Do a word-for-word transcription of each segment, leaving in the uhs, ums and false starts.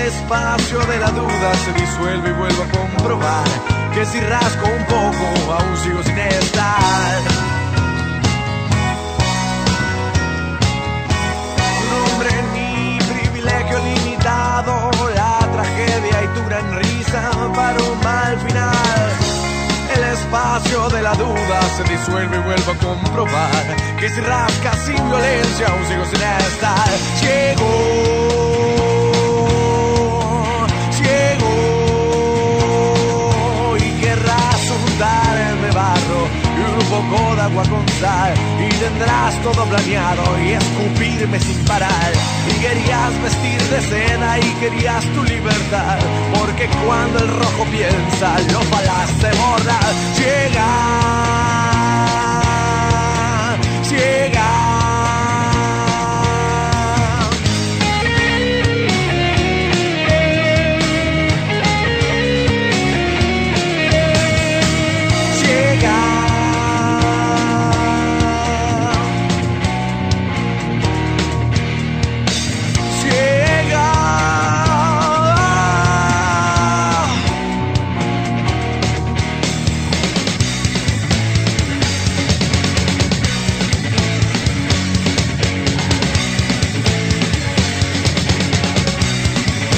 espacio de la duda se disuelve y vuelvo a comprobar que si rasco un poco aún sigo sin estar. Un hombre en mi privilegio limitado, la tragedia y tu gran risa para un mal final. El espacio de la duda se disuelve y vuelvo a comprobar que si rascas sin violencia aún sigo sin estar. Ciego, ciego, y querrás untarme barro y un poco de agua con sal, y tendrás todo planeado y escupirme sin parar. Y querías vestir de seda y querías tu libertad, porque cuando el rojo piensa los balas se borran. Ciega, ciega.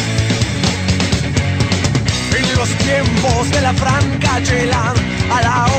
De la franca chela, a la